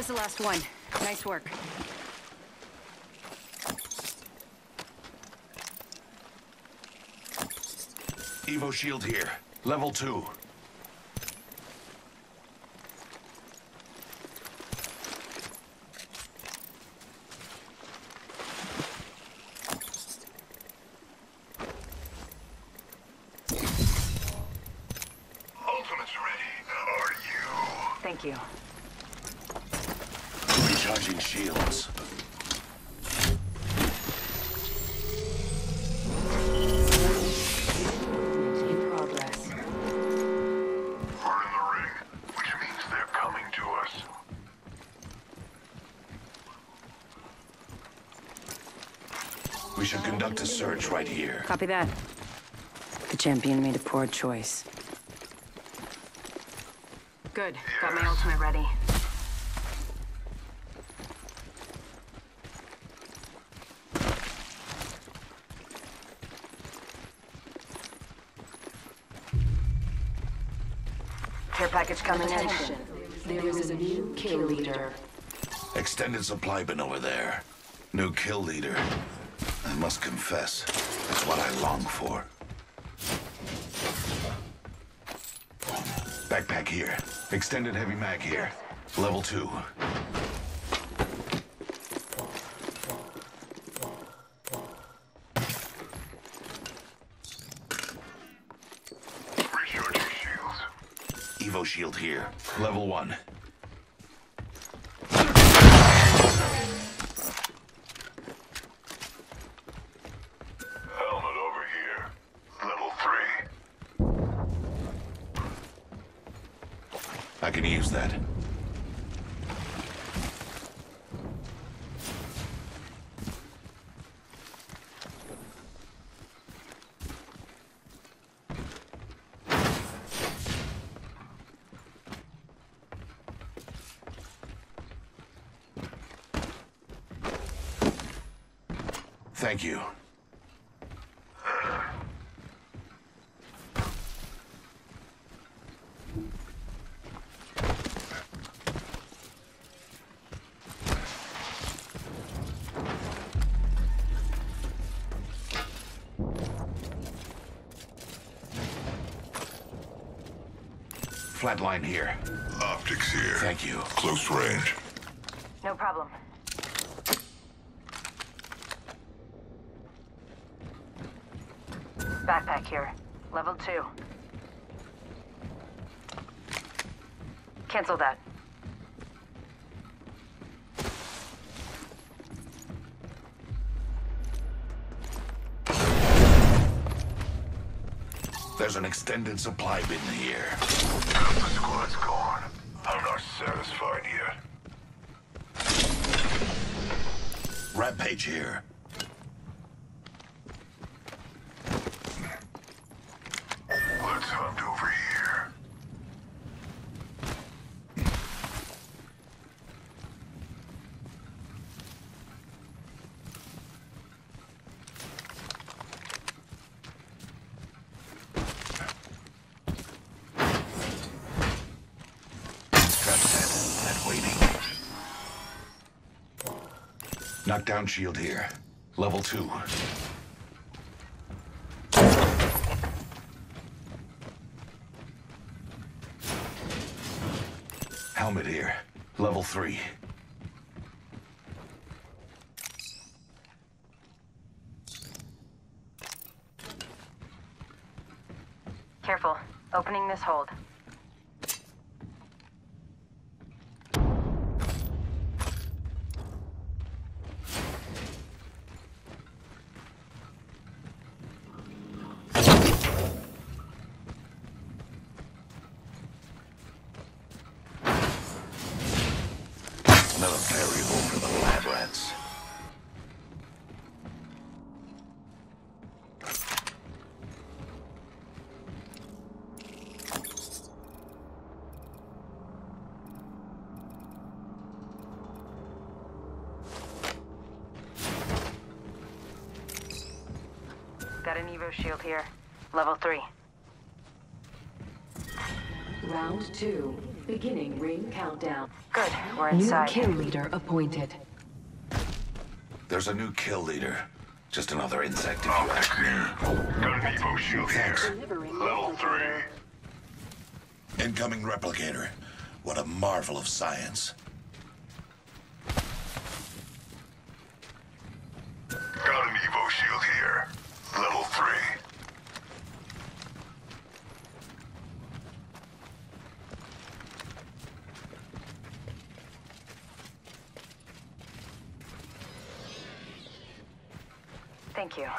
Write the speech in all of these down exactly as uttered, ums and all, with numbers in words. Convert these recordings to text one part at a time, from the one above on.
was the last one. Nice work. Evo shield here. Level two. Ultimate's ready. Are you? Thank you. Recharging shields. In progress. We're in the ring, which means they're coming to us. We should conduct a search right here. Copy that. The champion made a poor choice. Good. Got my ultimate ready. Care package coming in. There is a new kill leader. Extended supply bin over there. New kill leader. I must confess, that's what I long for. Backpack here. Extended heavy mag here. Level two. Recharging shields. Evo shield here. Level one. Helmet over here. Level three. I can use that. Thank you. Flatline here. Optics here. Thank you. Close range. No problem. Backpack here. Level two. Cancel that. There's an extended supply bin here. Half the squad's gone. I'm not satisfied yet. Rampage here. Let's hunt over here. Trap set and waiting. Knockdown shield here. Level two. Helmet here. Level three. Careful. Opening this hold. Another variable for the lab rats. Got an Evo shield here. Level three. Round two. Beginning ring countdown. Good, we're New inside. kill leader appointed. There's a new kill leader. Just another insect if you Optics ask me. here. Got an Evo shield here. Level three. Incoming replicator. What a marvel of science. Got an Evo shield here. Level three. Thank you.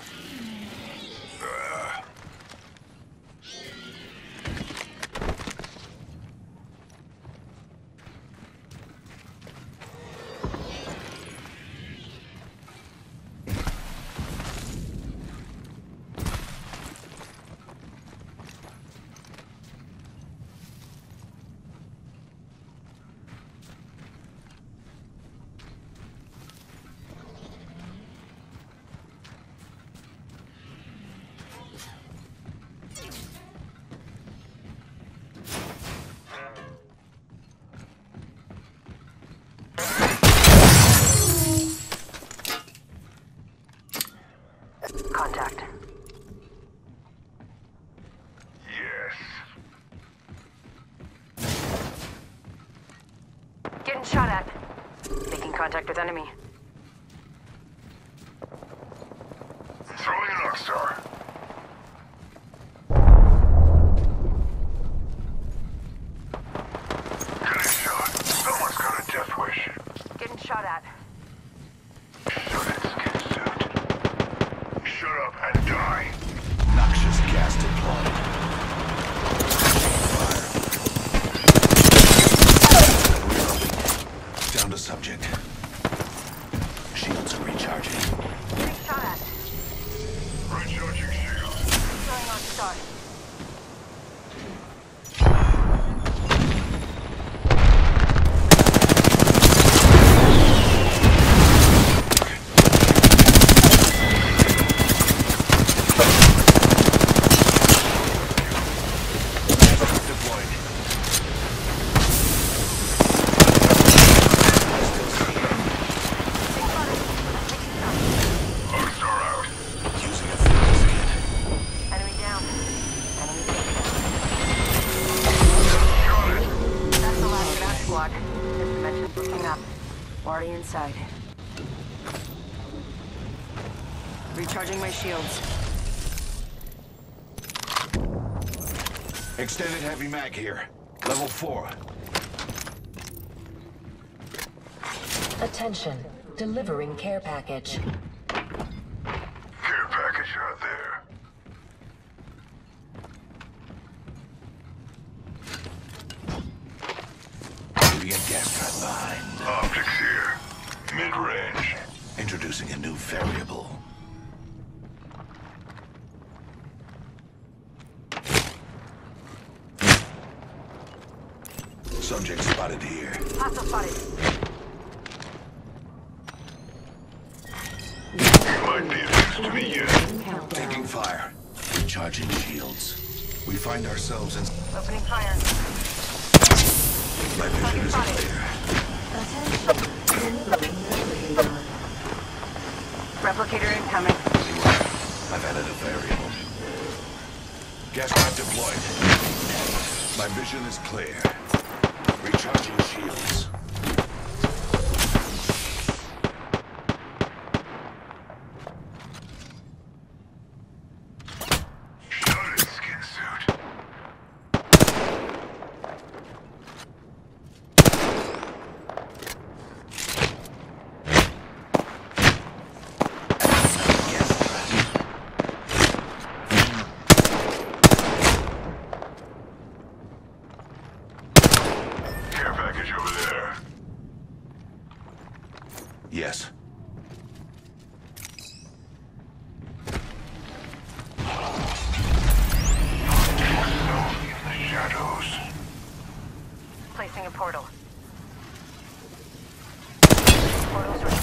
Contact. Yes. Getting shot at. Making contact with enemy. Throwing an Arc Star. Getting shot. Someone's got a death wish. Getting shot at. Shut it, skin suit. Shut up and die. Noxious gas deployed. Fire. Down to subject. Shields are recharging. Getting shot at. Recharging shield. Throwing on star. Arc Star out. Using a fuse kit. Enemy down. Enemy taken. Got it. That's the last of that squad. This dimension's looking up. Already inside. Recharging my shields. Extended heavy mag here. Level four. Attention. Delivering care package. Care package out there. Leaving a gas trap behind. Optics here. Mid-range. Introducing a new variable. Subject spotted here. Hostile spotted. Might be of use to me yet. Taking fire. Recharging shields. We find ourselves in... Opening fire. My vision is clear. Replicator incoming. I've added a variable. Gas trap deployed. My vision is clear. Recharging shields. Shut it, skin suit. Care package over there. Yes. Zone in the shadows. Placing a portal. Portals are